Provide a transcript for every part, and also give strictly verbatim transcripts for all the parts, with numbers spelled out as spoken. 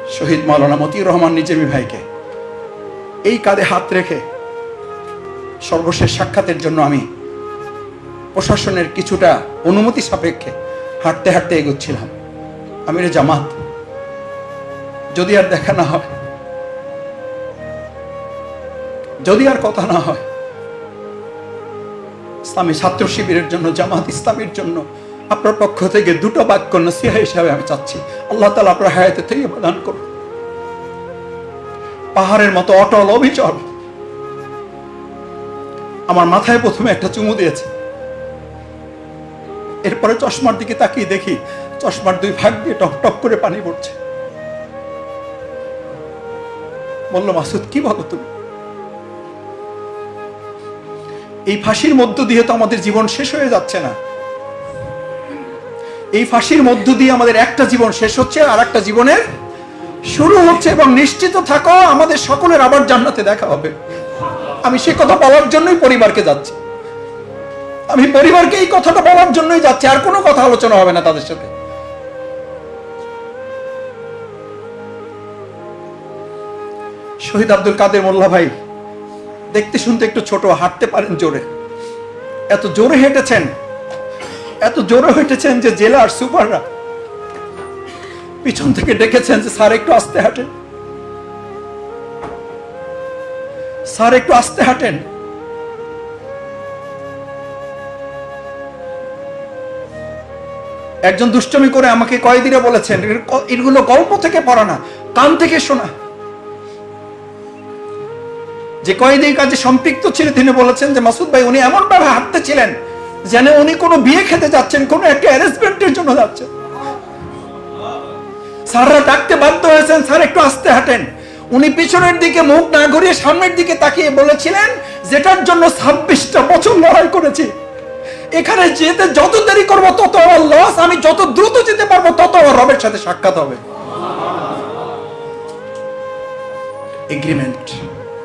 শহীদ মাওলানা মতিউর রহমান নিজামী ভাইকে এই কাঁধে হাত রেখে সর্বশেষ সাক্ষাতের জন্য আমি প্রশাসনের কিছুটা অনুমতি সাপেক্ষে হাঁটতে হাঁটতে এগোচ্ছিলাম। আমিরে জামাত, যদি আর দেখা না হয়, যদি আর কথা না হয়, ইসলামী ছাত্র শিবিরের জন্য, জামাত ইসলামের জন্য আপনার পক্ষ থেকে দুটো বাক্য নসিহা হিসাবে আমি চাচ্ছি, আল্লাহ তাআলা আপনার হায়াতে থেকে প্রদান করুন। পাহাড়ের মতো অটল অবিচল আমার মাথায় প্রথমে একটা চুমু দিয়েছে, এরপরে চশমার দিকে তাকিয়ে দেখি চশমার দুই ভাগ দিয়ে টপ টপ করে পানি পড়ছে। বলল, মাসুদ কি বলো তুমি? এই ফাঁসির মধ্য দিয়ে তো আমাদের জীবন শেষ হয়ে যাচ্ছে না, এই ফাঁসির মধ্য দিয়ে আমাদের একটা জীবন শেষ হচ্ছে আর একটা জীবনের শুরু হচ্ছে, এবং নিশ্চিত থাকো আমাদের সকলের আবার জান্নাতে দেখা হবে। আমি সে কথা বলার জন্যই পরিবারকে যাচ্ছি, আমি পরিবারকে এই কথাটা বলার জন্যই যাচ্ছি, আর কোনো কথা আলোচনা হবে না তাদের সাথে। শহীদ আব্দুল কাদের মোল্লা ভাই দেখতে শুনতে একটু ছোট, হাঁটতে পারেন জোরে, এত জোরে হেঁটেছেন, এত জোরে হেঁটেছেন যে জেলার সুপাররা পিছন থেকে ডেকেছেন যে স্যার একটু আস্তে হাঁটেন, স্যার একটু আস্তে হাঁটেন। একজন দুষ্টমি করে আমাকে কয়েদিরা বলেছেন, এগুলো গল্প থেকে পড়া না, কান থেকে শোনা। যে কয়েদি কাজে সম্পৃক্ত ছিল তিনি বলেছেন যে মাসুদ ভাই উনি এমন ভাবে হাঁটতে ছিলেন যেন উনি কোনো বিয়ে খেতে যাচ্ছেন, কোনো একটা অ্যারেঞ্জমেন্টের জন্য যাচ্ছেন। স্যাররা ডাকতে বাধ্য হয়েছেন, স্যার একটু আস্তে হাঁটেন। উনি পিছনের দিকে মুখ না ঘুরিয়ে সামনের দিকে তাকিয়ে বলেছিলেন, যেটার জন্য ছাব্বিশটা বছর লড়াই করেছি, এখানে যেতে যত দেরি করবো তত আমার লস, আমি যত দ্রুত যেতে পারবো তত আমার রবের সাথে সাক্ষাৎ হবে। এগ্রিমেন্ট,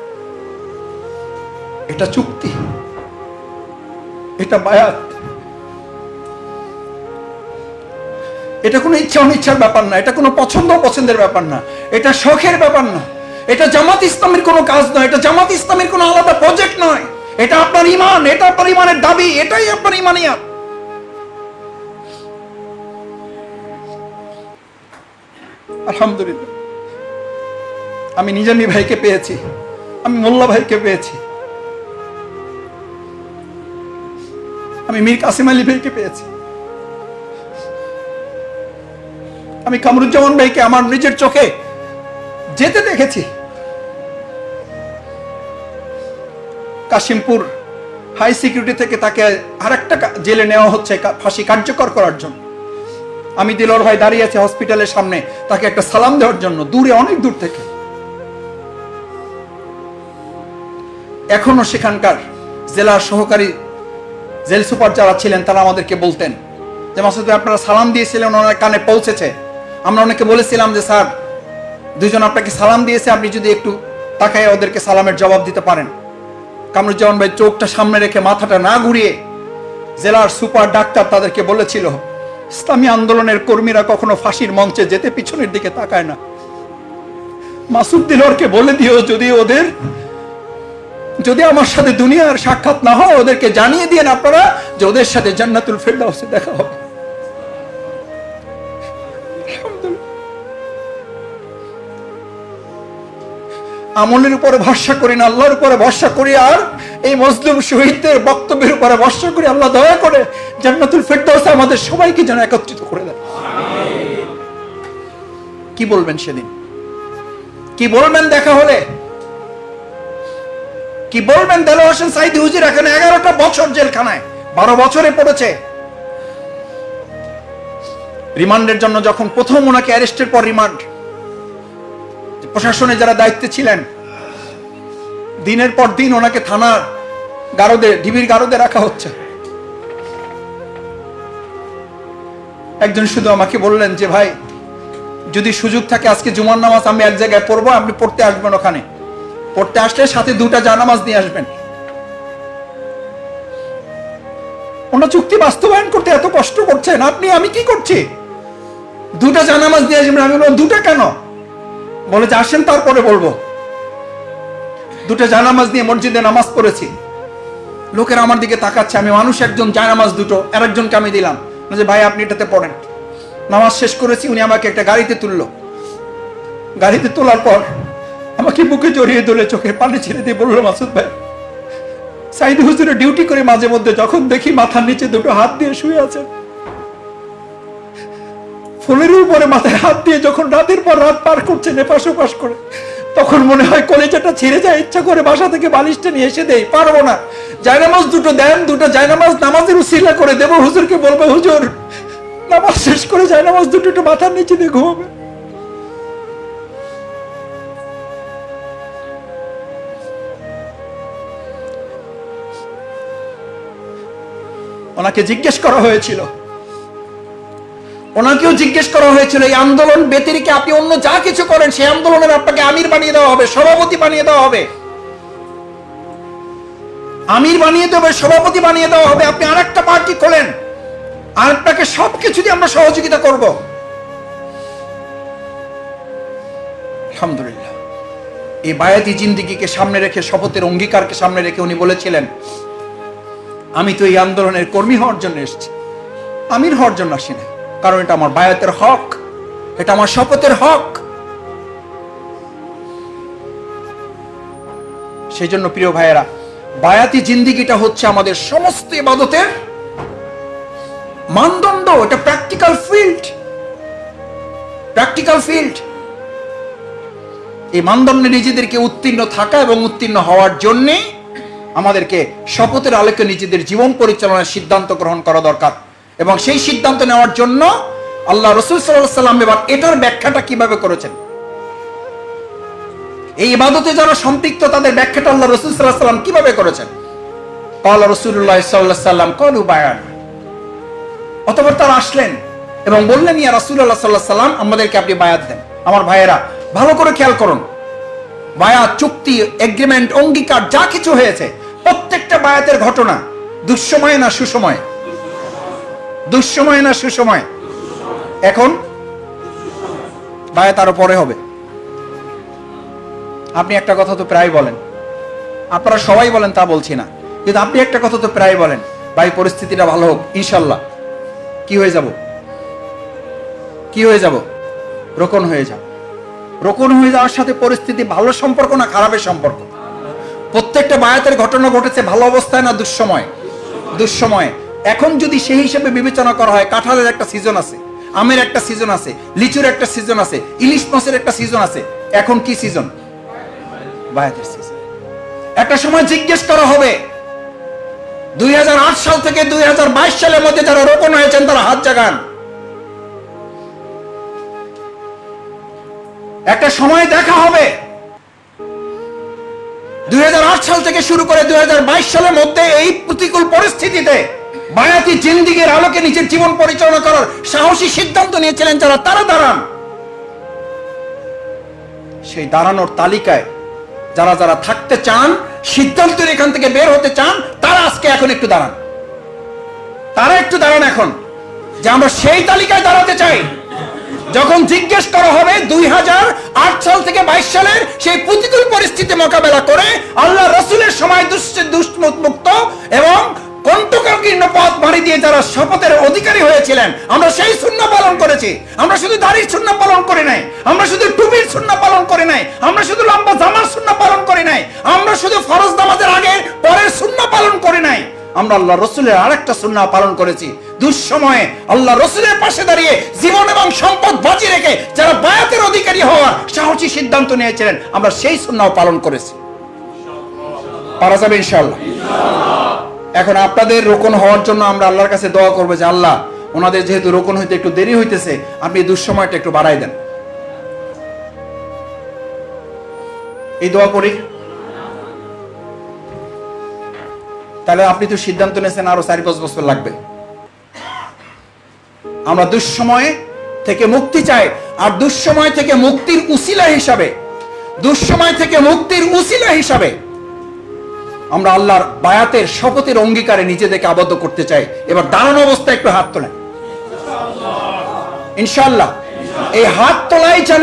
এটা চুক্তি, এটা বায়াত, এটা কোনো ইচ্ছা অনিচ্ছার ব্যাপার না, এটা কোনো পছন্দ অপছন্দের ব্যাপার না, এটা শখের ব্যাপার না, এটা জামাত ইসলামের কোনো কাজ নয়, এটা জামাত ইসলামের কোনো আলাদা প্রজেক্ট নয়, এটা আপনার ঈমান, এটা আপনার ঈমানের দাবি, এটাই আপনার ঈমানিয়াত। আলহামদুলিল্লাহ আমি নিজামী ভাইকে পেয়েছি, আমি মোল্লা ভাইকে পেয়েছি, আমি মীর কাসিম আলী ভাইকে পেয়েছি, আমি কামরুজ্জামান ভাইকে আমার নিজের চোখে যেতে দেখেছি। কাশিমপুর হাই সিকিউরিটি থেকে তাকে আরেকটা জেলে নেওয়া হচ্ছে ফাঁসি কার্যকর করার জন্য। আমি দিলওয়ার ভাই দাঁড়িয়ে আছি হসপিটালের সামনে তাকে একটা সালাম দেওয়ার জন্য, দূরে, অনেক দূর থেকে। এখনো সেখানকার জেলার সহকারী জেল সুপার যারা ছিলেন তারা আমাদেরকে বলতেন যে মাসুদ ভাই আপনারা সালাম দিয়েছিলেন, ওনার কানে পৌঁছেছে। আমরা অনেকে বলেছিলাম যে স্যার দুইজন আপনাকে সালাম দিয়েছে, আপনি যদি একটু তাকায় ওদেরকে সালামের জবাব দিতে পারেন। কামরুজ্জামান ভাই চোখটা সামনে রেখে মাথাটা না ঘুরিয়ে জেলার সুপার ডাক্তার তাদেরকে বলেছিল, ইসলামী আন্দোলনের কর্মীরা কখনো ফাঁসির মঞ্চে যেতে পিছনের দিকে তাকায় না। মাসুদ দিলওয়ারকে বলে দিও যদি ওদের যদি আমার সাথে দুনিয়ার সাক্ষাৎ না হয় ওদেরকে জানিয়ে দিয়েন আপনারা যে ওদের সাথে জান্নাতুল ফেরদাউসে দেখা হবে। আমলের উপরে ভরসা করি না, আল্লাহর উপরে ভরসা করি, আর এই মজলুম শহীদদের বক্তব্যের উপরে ভরসা করি। আল্লাহ দয়া করে জান্নাতুল ফেরদাউসে আমাদের সবাইকে যেন একত্রিত করে দেয়। কি বলবেন সেদিন, কি বলবেন দেখা হলে, কি বলবেন? দেলোয়ার হোসেন সাইদি হুজুর এখানে এগারোটা বছর জেলখানায়, বারো বছরে পড়েছে। রিমান্ডের জন্য যখন প্রথম ওনাকে অ্যারেস্টের পর রিমান্ড, প্রশাসনে যারা দায়িত্বে ছিলেন দিনের পর দিন ওনাকে থানার গারদে, ডিবির গারদে রাখা হচ্ছে। একজন শুধু আমাকে বললেন যে ভাই যদি সুযোগ থাকে আজকে জুমার নামাজ আমি এক জায়গায় পড়বো, আপনি পড়তে আসবেন, ওখানে পড়তে আসলে সাথে দুটা জানামাজ নিয়ে আসবেন। ওনার চুক্তি বাস্তবায়ন করতে এত কষ্ট করছেন আপনি, আমি কি করছি? দুটা জানামাজ নিয়ে আসবেন। আমি বললাম দুটা কেন? বলে যে আসেন তারপরে বলবো। দুটো জায়নামাজ নিয়ে মসজিদে নামাজ পড়েছি, লোকেরা আমার দিকে তাকাচ্ছে, আমি মানুষ একজন, জায়নামাজ দুটো, আর একজনকে আমি দিলাম যে ভাই আপনি এটাতে পড়েন। নামাজ শেষ করেছি, উনি আমাকে একটা গাড়িতে তুললো। গাড়িতে তোলার পর আমাকে বুকে জড়িয়ে ধরে চোখে পানি ছেড়ে দিয়ে বললো, মাসুদ ভাই, সাইদি হুজুরে ডিউটি করে মাঝে মধ্যে যখন দেখি মাথার নিচে দুটো হাত দিয়ে শুয়ে আছেন, ফুলের উপরে মাথায় হাত দিয়ে যখন রাতের পর রাত পার করছেন এপাশ ওপাশ করে, তখন মনে হয় কলেজাটা ছেড়ে যায়, ইচ্ছা করে বাসা থেকে বালিশটা নিয়ে এসে দেই, পারবো না। জায়নামাজ দুটো দেন, দুটো জায়নামাজ নামাজের উসিলা করে দেবো, হুজুরকে বলবো হুজুর নামাজ শেষ করে জায়নামাজ দুটো একটু মাথার নিচে দিয়ে ঘুমাবে। ওনাকে জিজ্ঞেস করা হয়েছিল, ওনাকেও জিজ্ঞেস করা হয়েছিল এই আন্দোলন ব্যতিরেকে আপনি অন্য যা কিছু করেন সেই আন্দোলনের আপনাকে আমির বানিয়ে দেওয়া হবে, সভাপতি বানিয়ে দেওয়া হবে, আমির বানিয়ে দেওয়া হবে, সভাপতি বানিয়ে দেওয়া হবে, আপনি আরেকটা পার্টি খোলেন আর আপনাকে সবকিছু দিয়ে আমরা সহযোগিতা করব। আলহামদুলিল্লাহ, এই বায়াতি জিন্দেগিকে সামনে রেখে, শপথের অঙ্গীকারকে সামনে রেখে উনি বলেছিলেন, আমি তো এই আন্দোলনের কর্মী হওয়ার জন্য এসেছি, আমির হওয়ার জন্য আসি না, কারণ এটা আমার বায়াতের হক, এটা আমার শপথের হক। সেই জন্য প্রিয় ভাইয়েরা, বায়াতি জিন্দেগিটা হচ্ছে আমাদের সমস্ত ইবাদতের মানদণ্ড, এটা প্র্যাকটিক্যাল ফিল্ড, প্র্যাকটিক্যাল ফিল্ড। এই মানদণ্ডে নিজেদেরকে উত্তীর্ণ থাকা এবং উত্তীর্ণ হওয়ার জন্য আমাদেরকে শপথের আলোকে নিজেদের জীবন পরিচালনার সিদ্ধান্ত গ্রহণ করা দরকার। এবং সেই সিদ্ধান্ত নেওয়ার জন্য আল্লাহ রাসূল সাল্লাল্লাহু আলাইহি ওয়াসাল্লাম এবার এটার ব্যাখ্যাটা কিভাবে করেছেন, এই ইবাদতে যারা সম্পৃক্ত তাদের ব্যাখ্যাটা আল্লাহ রাসূল সাল্লাল্লাহু আলাইহি ওয়াসাল্লাম কিভাবে করেছেন। ক্বালা রাসূলুল্লাহ সাল্লাল্লাহু আলাইহি ওয়াসাল্লাম ক্বালু বায়ান, অতঃপর তারা আসলেন এবং বললেন, ইয়া রাসূলুল্লাহ সাল্লাল্লাহু আলাইহি ওয়াসাল্লাম, আমাদেরকে আপনি বায়াত দেন। আমার ভাইয়েরা ভালো করে খেয়াল করুন, বায়াত, চুক্তি, এগ্রিমেন্ট, অঙ্গীকার যা কিছু হয়েছে প্রত্যেকটা বায়াতের ঘটনা দুঃসময় না সুসময়, দুঃসময় না সুসময়। এখন বায়াত আরো পরে হবে। আপনি একটা কথা তো প্রায় বলেন, আপনারা সবাই বলেন তা বলছি না, কিন্তু আপনি একটা কথা তো প্রায় বলেন, ভাই পরিস্থিতিটা ভালো হোক, ইনশাল্লাহ কি হয়ে যাব, কি হয়ে যাব, রোকন হয়ে যাব। রোকন হয়ে যাওয়ার সাথে পরিস্থিতি ভালো সম্পর্ক না খারাপের সম্পর্ক? প্রত্যেকটা বায়াতের ঘটনা ঘটেছে ভালো অবস্থায় না দুঃসময়? দুঃসময়। এখন যদি সেই হিসেবে বিবেচনা করা হয়, কাঁঠালের একটা সিজন আছে, আমের একটা সিজন আছে, লিচুর একটা সিজন আছে, ইলিশ মাছের একটা সিজন আছে, এখন কি সিজন? বায়াতের সিজন। একটা সময় জিজ্ঞেস করা হবে, দুই হাজার আট সাল থেকে দুই হাজার বাইশ সালের মধ্যে যারা রোপণ হয়েছেন তারা হাত জাগান। একটা সময় দেখা হবে দুই হাজার আট সাল থেকে শুরু করে দুই হাজার বাইশ সালের মধ্যে এই প্রতিকূল পরিস্থিতিতে বায়াতি জিন্দেগির আলোকে নিজের জীবন পরিচালনা করার সাহসী সিদ্ধান্ত নিয়েছিলেন যারা, তারা দাঁড়ান। সেই দাঁড়ানোর তালিকায় যারা যারা থাকতে চান, সিদ্ধান্তের এখান থেকে বের হতে চান, তারা আজকে এখন একটু দাঁড়ান, তারা একটু দাঁড়ান এখন, যে আমরা সেই তালিকায় দাঁড়াতে চাই। যখন জিজ্ঞেস করা হবে দুই হাজার আট সাল থেকে বাইশ সালের সেই প্রতিকূল পরিস্থিতি মোকাবেলা করে আল্লাহ রাসূলের সময় দুষ্মুক্ত এবং কণ্টকাকীর্ণ পথ ভারী দিয়ে যারা শপথের অধিকারী হয়েছিলেন, আমরা সেই সুন্নাহ পালন করেছি। আমরা শুধু দাড়ির সুন্নাহ পালন করি নাই, আমরা শুধু টুপির সুন্নাহ পালন করি নাই, আমরা শুধু লম্বা জামার সুন্নাহ পালন করি নাই, আমরা শুধু ফরজ নামাজের আগে পরের সুন্নাহ পালন করি নাই, আমরা আল্লাহ রাসূলের আরেকটা সুন্নাহ পালন করেছি। দুঃসময়ে আল্লাহ রাসূলের পাশে দাঁড়িয়ে জীবন এবং সম্পদ বাজি রেখে যারা বায়াতের অধিকারী হওয়ার সাহসী সিদ্ধান্ত নিয়েছিলেন, আমরা সেই সুন্নাহ পালন করেছি। পারা যাবে ইনশাআল্লাহ? এখন আপনাদের রোকন হওয়ার জন্য আমরা আল্লাহর কাছে দোয়া করবো যে আল্লাহ, ওনাদের যেহেতু রোকন হইতে একটু দেরি হইতেছে, আপনি দুঃসময়টা একটু বাড়াই দেন। এই দোয়া করি। তাহলে আপনি তো সিদ্ধান্ত নিয়েছেন আরো চার পাঁচ বছর লাগবে। আমরা দুঃসময় থেকে মুক্তি চাই, আর দুঃসময় থেকে মুক্তির উসিলা হিসাবে, দুঃসময় থেকে মুক্তির উসিলা হিসাবে আমরা আল্লাহর বায়াতের শপথের অঙ্গীকারে নিজেদেরকে আবদ্ধ করতে চাই। এবার দাঁড়ানো অবস্থায় একটু হাত তোলেন ইনশাআল্লাহ। এই হাত তোলাই যেন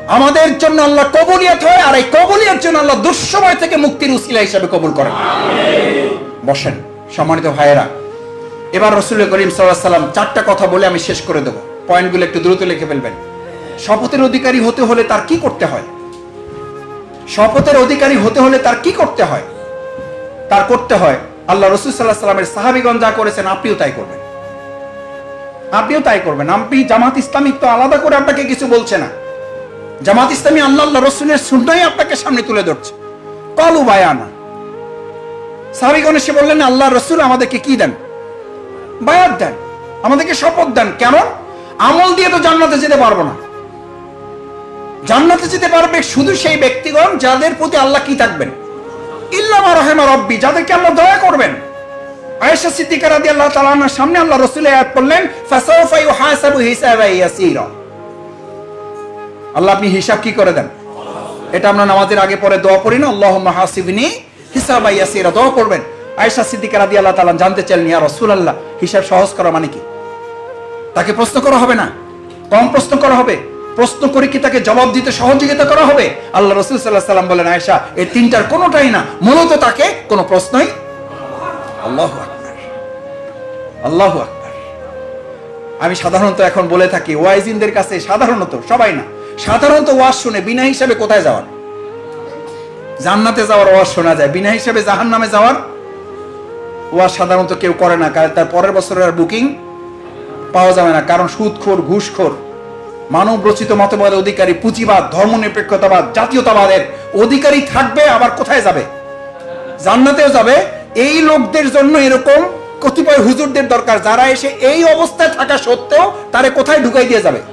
আমাদের জন্য আল্লাহ কবুলিয়ত হয়, আর এই কবুলিয়ত জন্য আল্লাহ দুঃসময় থেকে মুক্তির উসিলা হিসেবে কবুল করেন। বসেন সম্মানিত ভাইয়েরা, এবার রাসূল করিম সাল্লাল্লাহু আলাইহি ওয়াসাল্লাম চারটা কথা বলে আমি শেষ করে দেব, পয়েন্টগুলো একটু দ্রুত লিখে ফেলবেন। শপথের অধিকারী হতে হলে তার কি করতে হয়? শপথের অধিকারী হতে হলে তার কি করতে হয়? তার করতে হয় আল্লাহ রাসূল সাল্লাল্লাহু আলাইহি ওয়াসাল্লামের সাহাবীগণ যা করেছেন আপনিও তাই করবেন। আপনিও তাই করবেন। আপনি জামাত ইসলামী তো আলাদা করে আপনাকে কিছু বলছে না। জামাত ইসলামী আল্লাহ আল্লাহ রাসূলের সুন্নাহই আপনাকে সামনে তুলে ধরছে। কলু বায়ানা, সাহাবীগণ এসে বললেন আল্লাহ রাসূল আমাদেরকে কি দেন? বায়াত দেন, আমাদেরকে শপথ দেন। কেন? আমল দিয়ে তো জান্নাতে যেতে পারবো না। জান্নাতে যেতে পারবে শুধু সেই ব্যক্তিগণ যাদের প্রতি আল্লাহ কি থাকবেন? ইল্লা মা রাহিমা রাব্বি, যাদেরকে আল্লাহ দয়া করবেন। আয়েশা সিদ্দিকা রাদিয়াল্লাহু তাআলা আনহার সামনে আল্লাহ রাসূল আয়াত পড়লেন ফাসাউফা ইউহাসাবু হিসাবান ইয়াসীরা। আল্লাহ আপনি হিসাব কি করে দেন? এটা আমরা নামাজের আগে পরে দোয়া পড়ি না, আল্লাহুম্মা হাসিবনি হিসাবান ইয়াসীরা, দোয়া করবেন। আয়েশা সিদ্দিকা রাদিয়াল্লাহু তাআলা জানতে চাইলেন ইয়া রাসূলুল্লাহ, হিসাব সহজ করা মানে কি? তাকে প্রশ্ন করা হবে না, কম প্রশ্ন করা হবে? প্রশ্ন করে কি তাকে জবাব দিতে সহযোগিতা করা হবে? আল্লাহ রাসূল সাল্লাল্লাহু আলাইহি ওয়াসাল্লাম বলেন আয়েশা এই তিনটার কোনোটাই না, মূলত তাকে কোনো প্রশ্নই। আল্লাহু আকবার, আল্লাহু আকবার। আমি সাধারণত এখন বলে থাকি ওয়াইজিনদের কাছে, সাধারণত সবাই না, সাধারণত ওয়াজ শুনে বিনা হিসাবে কোথায় যাওয়ার? জান্নাতে যাওয়ার ওয়াজ শোনা যায়, বিনা হিসাবে জাহান্নামে যাওয়ার ওয়াজ সাধারণত কেউ করে না, কারণ তার পরের বছরের আর বুকিং পাওয়া যাবে না। কারণ সুদখোর, ঘুষখোর, মানব রচিত মতবাদের অধিকারী, পুঁজিবাদ, ধর্মনিরপেক্ষতাবাদ, জাতীয়তাবাদের অধিকারী থাকবে, আবার কোথায় যাবে? জান্নাতেও যাবে। এই লোকদের জন্য এরকম কতিপয় হুজুরদের দরকার, যারা এসে এই অবস্থায় থাকা সত্ত্বেও তারে কোথায় ঢুকাই দিয়ে যাবে।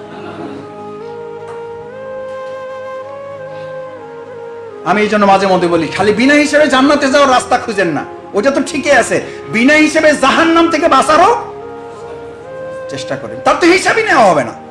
আমি এই জন্য মাঝে মধ্যে বলি খালি বিনা হিসেবে জান্নাতে যাওয়ার রাস্তা খুঁজেন না, ওটা তো ঠিকই আছে, বিনা হিসেবে জাহান্নাম থেকে বাঁচারও চেষ্টা করেন, তার তো হিসাবই নেওয়া হবে না।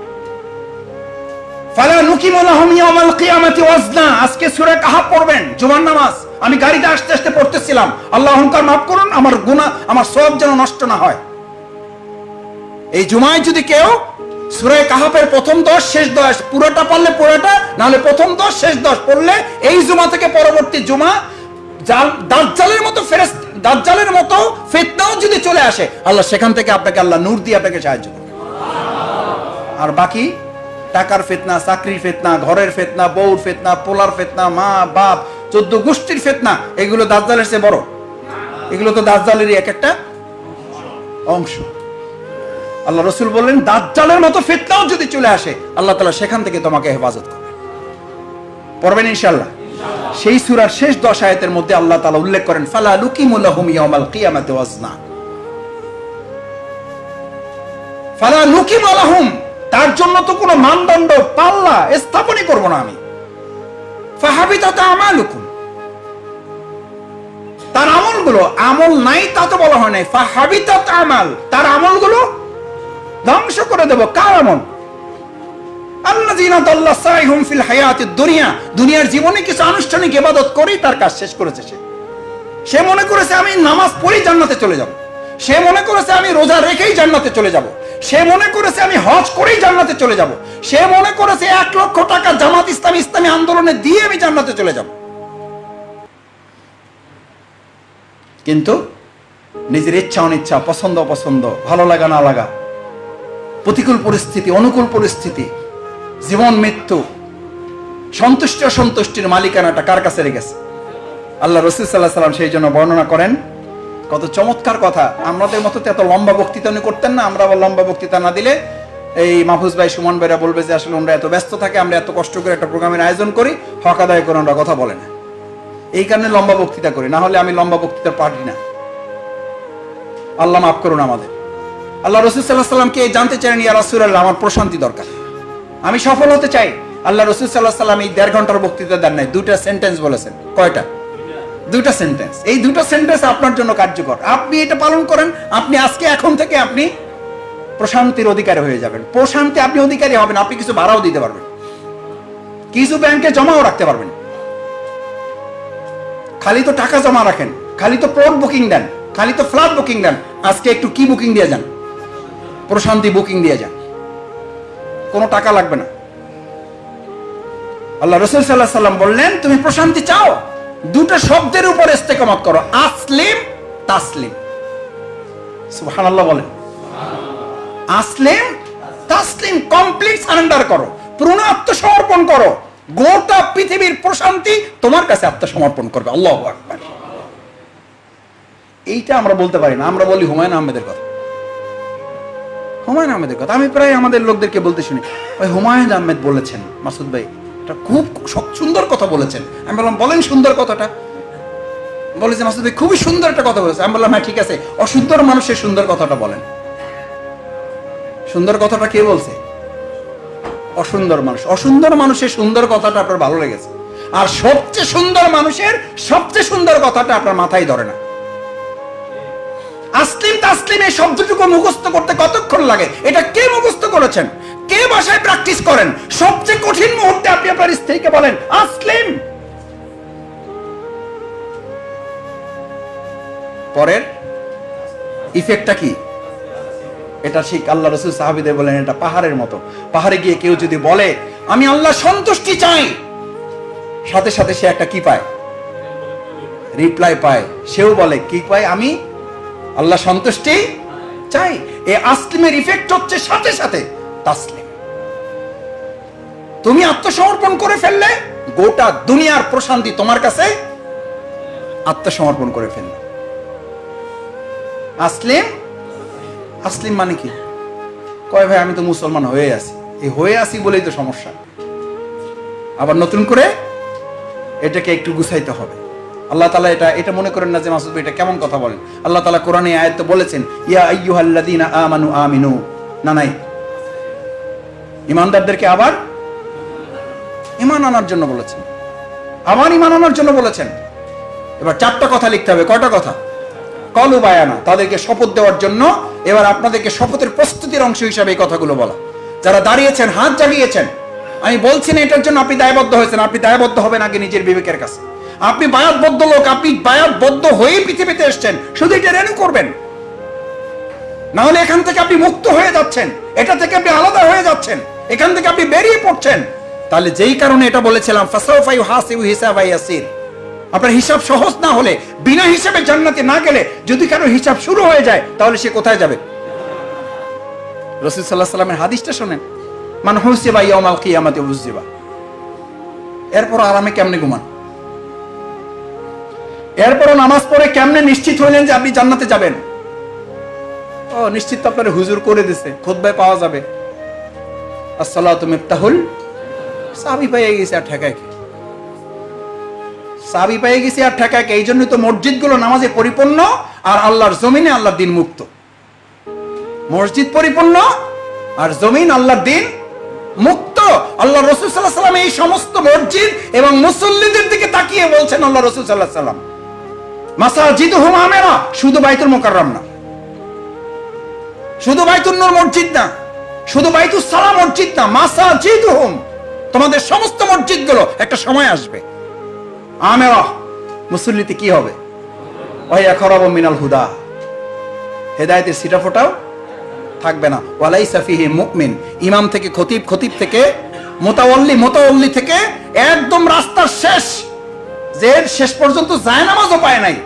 ফালা নুকিমু লাহুম ইয়াওমাল কিয়ামাতি ওয়াজনা। আজকে সূরা কাহাফ পড়বেন, জুমার নামাজ। আমি গাড়িতে আসতে আসতে পড়তেছিলাম, আল্লাহ অহংকার মাফ করুন, আমার গুনাহ, আমার সওয়াব যেন নষ্ট না হয়। এই জুমায় যদি কেউ সূরা কাহাফের প্রথম দশ শেষ দশ পুরোটা পড়লে পুরোটা, না হলে প্রথম দশ শেষ দশ পড়লে এই জুমা থেকে পরবর্তী জুমা জাল দাজ্জালের মতো ফেরেশতা, দাজ্জালের মতো ফিতনাও যদি চলে আসে, আল্লাহ সেখান থেকে আপনাকে আল্লাহ নূর দিয়ে আপনাকে সাহায্য করবে। আর বাকি টাকার ফিতনা, চাকরির ফিতনা, ঘরের ফিতনা, বউর ফিতনা, পোলার ফিতনা, মা বাপ, চোদ্দ গোষ্ঠীর ফিতনা, এগুলো দাজ্জালের চেয়ে বড়। এগুলো তো দাজ্জালেরই এক একটা অংশ। আল্লাহ রাসূল বললেন দাজ্জালের মতো ফিতনাও যদি চলে আসে, আল্লাহ তাআলা সেখান থেকে তোমাকে হেফাজত করবে। পড়বেন ইনশাআল্লাহ। সেই সূরার শেষ দশ আয়াতের মধ্যে আল্লাহ তাআলা উল্লেখ করেন ফালা লুকিমু লাহুম ইয়াওমাল কিয়ামাতি ওয়াজনা। ফালা লুকিমু লাহুম, তার জন্য তো কোনো মানদণ্ড, পাল্লা স্থাপনই করব না আমি। ফাহাবিতাত আমালুকুম, তার আমলগুলো, আমল নাই তা তো বলা হয় নাই, ফাহাবিতাত আমাল, তার আমলগুলো ধ্বংস করে দেব। কার আমল? আল্লাযীনা দাল্লা সাইহুম ফিল হায়াতিদ দুনিয়া, দুনিয়ার জীবনে কিছু আনুষ্ঠানিক ইবাদত করেই তার কাজ শেষ করেছে। সে সে মনে করেছে আমি নামাজ পড়েই জান্নাতে চলে যাব, সে মনে করেছে আমি রোজা রেখেই জান্নাতে চলে যাব, সে মনে করেছে আমি হজ করেই জান্নাতে চলে যাব, সে মনে করেছে এক লক্ষ টাকা জামাত ইসলামী ইসলামী আন্দোলনে দিয়ে আমি জান্নাতে চলে যাব। কিন্তু নিজের ইচ্ছা অনিচ্ছা, পছন্দ অপছন্দ, ভালো লাগা না লাগা, প্রতিকূল পরিস্থিতি, অনুকূল পরিস্থিতি, জীবন মৃত্যু, সন্তুষ্টি অসন্তুষ্টির মালিকানাটা কার কাছে রেখেছে? আল্লাহ রাসূল সাল্লাল্লাহু আলাইহি ওয়াসাল্লাম সেই জন্য বর্ণনা করেন, কত চমৎকার কথা। আমাদের মতো তো এত লম্বা বক্তৃতা উনি করতেন না, আমরা আবার লম্বা বক্তৃতা না দিলে এই মাহফুজ ভাই, সুমন ভাইরা বলবে যে আসলে আমরা এত ব্যস্ত থাকে, আমরা এত কষ্ট করে একটা প্রোগ্রামের আয়োজন করি, হক আদায় করে আমরা কথা বলে না, এই কারণে লম্বা বক্তৃতা করি, না হলে আমি লম্বা বক্তৃতা পারি না। আল্লাহ মাফ করুন আমাদের। আল্লাহ রাসূল সাল্লাল্লাহু আলাইহি ওয়াসাল্লামকে জানতে চাইলেন ইয়া রাসূলুল্লাহ, আমার প্রশান্তি দরকার, আমি সফল হতে চাই। আল্লাহ রাসূল সাল্লাল্লাহু আলাইহি ওয়াসাল্লাম এই দেড় ঘন্টার বক্তৃতা দেন নাই, দুইটা সেন্টেন্স বলেছেন। কয়টা? দুইটা সেন্টেন্স। এই দুটো সেন্টেন্স আপনার জন্য কার্যকর, আপনি এটা পালন করেন, আপনি আজকে এখন থেকে আপনি প্রশান্তির অধিকারী হয়ে যাবেন। প্রশান্তি আপনি অধিকারী হবেন, আপনি কিছু ভাড়াও দিতে পারবেন, কিছু ব্যাংকে জমাও রাখতে পারবেন। খালি তো টাকা জমা রাখেন, খালি তো প্লট বুকিং দেন, খালি তো ফ্ল্যাট বুকিং দেন, আজকে একটু কি বুকিং দিয়ে যান? প্রশান্তি বুকিং দিয়ে যান, কোনো টাকা লাগবে না। আল্লাহ রাসূল সাল্লাল্লাহু আলাইহি সাল্লাম বললেন, তুমি প্রশান্তি চাও, দুটো শব্দের উপর ইস্তেকামত করো, আসলিম তাসলিম। সুবহানাল্লাহ বলেন। আসলিম তাসলিম, কমপ্লিট সারেন্ডার করো, পূর্ণ আত্মসমর্পণ করো, গোটা পৃথিবীর প্রশান্তি তোমার কাছে আত্মসমর্পণ করবে। আল্লাহু আকবার। এইটা আমরা বলতে পারি না, আমরা বলি হুমায়ুন আহমেদের কথা, হুমায়ুন আহমেদের কথা। আমি প্রায় আমাদের লোকদেরকে বলতে শুনি, ওই হুমায়ুন আহমেদ বলেছেন মাসুদ ভাই এটা খুব সুন্দর কথা বলেছেন। আমি বললাম, বলেন সুন্দর কথাটা। বলেছে মাসুদ ভাই খুবই সুন্দর একটা কথা বলেছে। আমি বললাম, হ্যাঁ ঠিক আছে, অসুন্দর মানুষের সুন্দর কথাটা বলেন। সুন্দর কথাটা কে বলছে? অসুন্দর মানুষ। অসুন্দর মানুষের সুন্দর কথাটা আপনার ভালো লেগেছে, আর সবচেয়ে সুন্দর মানুষের সবচেয়ে সুন্দর কথাটা আপনার মাথায় ধরে না। আসলিম তাসলিম এই শব্দটুকু মুখস্থ করতে কতক্ষণ লাগে? এটা কে মুখস্থ করেছেন? কে ভাষায় প্র্যাকটিস করেন? সবচেয়ে কঠিন মুহূর্তে আপনি আপনার স্ত্রীকে বলেন আসলিম, পরের ইফেক্টটা কি? এটা ঠিক আল্লাহ রাসূল সাহাবীদের বলেন, এটা পাহাড়ের মতো। পাহাড়ে গিয়ে কেউ যদি বলে আমি আল্লাহ সন্তুষ্টি চাই, সাথে সাথে সে একটা কি পায়? রিপ্লাই পায়। সেও বলে কি পায়? আমি আল্লাহ সন্তুষ্টি চাই। এই আসলিমের ইফেক্ট হচ্ছে সাথে সাথে তাসলিম। তুমি আত্মসমর্পণ করে ফেললে, গোটা দুনিয়ার প্রশান্তি তোমার কাছে আত্মসমর্পণ করে ফেললে। আসলিম আসলিম মানে কি? কয় ভাই আমি তো মুসলমান হয়ে আছি, এই হয়ে আছি বলেই তো সমস্যা। আবার নতুন করে এটাকে একটু গুছাইতে হবে। আল্লাহ তাআলা এটা এটা মনে করেন না যে মাসুদ ভাই এটা কেমন কথা বলেন। আল্লাহ তাআলা কোরআনে আয়াতে বলেছেন, ইয়া আইয়ুহাল্লাযীনা আমানু আমিনু, না নাই, ঈমানদারদেরকে আবার ঈমান আনার জন্য বলেছেন, আবার ঈমান আনার জন্য বলেছেন। এবার চারটা কথা লিখতে হবে। কয়টা কথা? কলু বায়ানা, তাদেরকে শপথ দেওয়ার জন্য। এবার আপনাদেরকে শপথের প্রস্তুতির অংশ হিসাবে এই কথাগুলো বলা। যারা দাঁড়িয়েছেন, হাত জাগিয়েছেন, আমি বলছি না এটার জন্য আপনি দায়বদ্ধ হয়েছেন। আপনি দায়বদ্ধ হবেন আগে নিজের বিবেকের কাছে। আপনি বায়াতবদ্ধ লোক, আপনি বায়াতবদ্ধ হয়ে পৃথিবীতে এসেছেন, শুধু এটা রেনু করবেন, না হলে এখান থেকে আপনি মুক্ত হয়ে যাচ্ছেন, এটা থেকে আপনি আলাদা হয়ে যাচ্ছেন, এখান থেকে আপনি বেরিয়ে পড়ছেন। তাহলে যেই কারণে এটা বলেছিলাম, ফাসাউফা ইউহাসিবু হিসাবান ইয়াসির, আপনার হিসাব সহজ না হলে, বিনা হিসাবে জান্নাতে না গেলে, যদি কারো হিসাব শুরু হয়ে যায়, তাহলে সে কোথায় যাবে? রাসূল সাল্লাল্লাহু আলাইহি ওয়াসাল্লামের হাদিসটা শুনেন, মান হুসিবা ইয়াউমাল কিয়ামাতি উযিবা। এরপর আরামে কেমনে ঘুমান? এরপর নামাজ পড়ে কেমনে নিশ্চিত হইলেন যে আপনি জান্নাতে যাবেন? ও নিশ্চিত তো আপনার হুজুর করে দিয়েছে, খুতবায় পাওয়া যাবে আসসালাতু মিফতাহুল, সাহাবী পেয়ে গেছে আর ঠেকায় কি? সাহাবী পেয়ে গেছে আর ঠেকায় কি? এই জন্যই তো মসজিদগুলো নামাজে পরিপূর্ণ, আর আল্লাহর জমিনে আল্লাহর দিন মুক্ত। মসজিদ পরিপূর্ণ আর জমিন আল্লাহর দিন মুক্ত। আল্লাহ রাসূল সাল্লাল্লাহু আলাইহি ওয়াসাল্লাম এই সমস্ত মসজিদ এবং মুসল্লিদের দিকে তাকিয়ে বলছেন, আল্লাহ রাসূল সাল্লাল্লাহু আলাইহি ওয়াসাল্লাম, মাসাজিদুহুম আমিরা, শুধু বাইতুল মুকাররম না, শুধু বাইতুন নূর মসজিদ না, শুধু বাইতুস সালাম মসজিদ না, মাসাজিদুহুম, তোমাদের সমস্ত মসজিদগুলো একটা সময় আসবে আমিরা, মুসল্লিতে কি হবে? ওয়া ইয়াখরাবু মিনাল হুদা, হেদায়েতের সিটা ফোটাও থাকবে না। ওয়ালাইসা ফিহি মুমিন, ইমাম থেকে খতিব, খতিব থেকে মুতাওয়াল্লি, মুতাওয়াল্লি থেকে একদম রাস্তার শেষ, যে শেষ পর্যন্ত যায় নামাজও পায় নাই,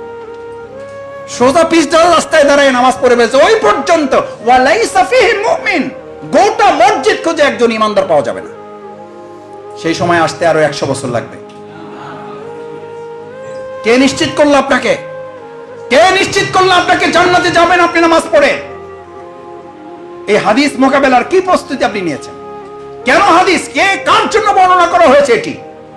সোজা পিছ ধরে রাস্তায় দাঁড়ায় নামাজ পড়ে বেঁচে, ওই পর্যন্ত ওয়ালাইসা ফিহি মুমিন, গোটা মসজিদ খুঁজে একজন ইমানদার পাওয়া যাবে না। সেই সময় আসতে আরো একশো বছর লাগবে। কে নিশ্চিত করলো আপনাকে? কে নিশ্চিত করলো আপনাকে জান্নাতে যাবেন আপনি নামাজ পড়ে? এই হাদিস মোকাবেলার কি প্রস্তুতি আপনি নিয়েছেন? কেন হাদিস? কে কার জন্য বর্ণনা করা হয়েছে? এটি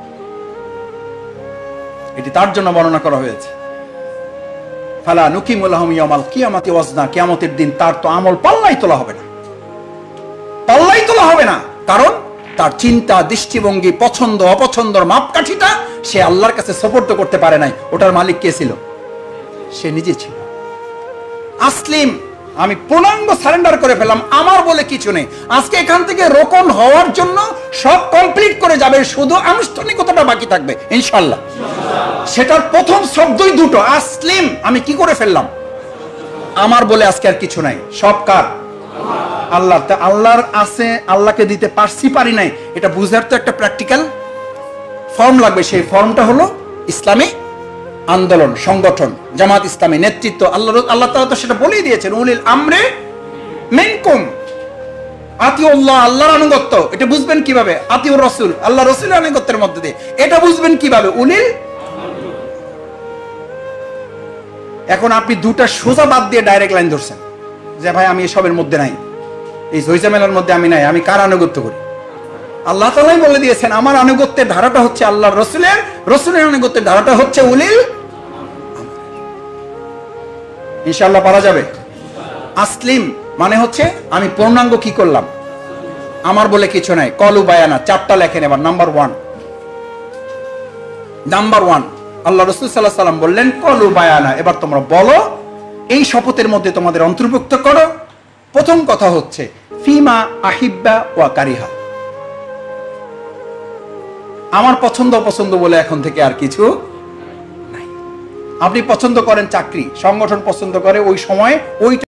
এটি তার জন্য বর্ণনা করা হয়েছে। ফালা নুকিমু লাহুম ইয়াউমাল কিয়ামাতি ওয়াজনা, কিয়ামতের দিন তার তো আমল পাল্লাই তোলা হবে না, পাল্লাই তোলা হবে না। কারণ তার চিন্তা, দৃষ্টিভঙ্গি, পছন্দ অপছন্দর মাপকাঠিটা সে আল্লাহর কাছে সুপর্দ করতে পারে নাই। ওটার মালিক কে ছিল? সে নিজে ছিল। আসলিম, আমি পূর্ণাঙ্গ সারেন্ডার করে ফেললাম, আমার বলে কিছু নেই। আজকে এখান থেকে রোকন হওয়ার জন্য সব কমপ্লিট করে যাবে, শুধু আনুষ্ঠানিকতাটা বাকি থাকবে ইনশাআল্লাহ। সেটার প্রথম শব্দই দুটো, আসলিম, আমি কি করে ফেললাম? আমার বলে আজকে আর কিছু নাই, সব কার? আল্লাহ। তা আল্লাহর আছে, আল্লাহকে দিতে পারছি পারি নাই, এটা বুঝার তো একটা প্র্যাকটিক্যাল ফর্ম লাগবে, সেই ফর্মটা হলো ইসলামী আন্দোলন, সংগঠন, জামাত ইসলামী, নেতৃত্ব। আল্লাহ আল্লাহ তাআলা তো সেটা বলেই দিয়েছেন, উলিল আমরে মিনকুম, আতিউল্লাহ, আল্লাহর আনুগত্য। এটা বুঝবেন কিভাবে? আতিউর রাসূল, আল্লাহ রাসূলের আনুগত্যের মধ্যে দিয়ে। এটা বুঝবেন কিভাবে? উলিল। এখন আপনি দুটা সোজা বাদ দিয়ে ডাইরেক্ট লাইন ধরছেন যে ভাই আমি এসবের মধ্যে নাই, এই জয়জামেলার মধ্যে আমি নাই, আমি কার আনুগত্য করি? আল্লাহ তাআলাই বলে দিয়েছেন আমার আনুগত্যের ধারাটা হচ্ছে আল্লাহর রাসূলের, রাসূলের আনুগত্যের ধারাটা হচ্ছে উলিল। ইনশাআল্লাহ পারা যাবে। আসলিম মানে হচ্ছে আমি পূর্ণাঙ্গ কি করলাম, আমার বলে কিছু নাই। কলু বায়ানা, চারটা লেখেন এবার। নাম্বার ওয়ান, নাম্বার ওয়ান আল্লাহ রাসূল সাল্লাল্লাহু আলাইহি সাল্লাম বললেন কলু বায়ানা, এবার তোমরা বলো, এই শপথের মধ্যে তোমাদের অন্তর্ভুক্ত করো। প্রথম কথা হচ্ছে ফিমা আহিব্বা ওয়া কারিহা, আমার পছন্দ অপছন্দ বলে এখন থেকে আর কিছু নাই। আপনি পছন্দ করেন চাকরি, সংগঠন পছন্দ করে, ওই সময় ওই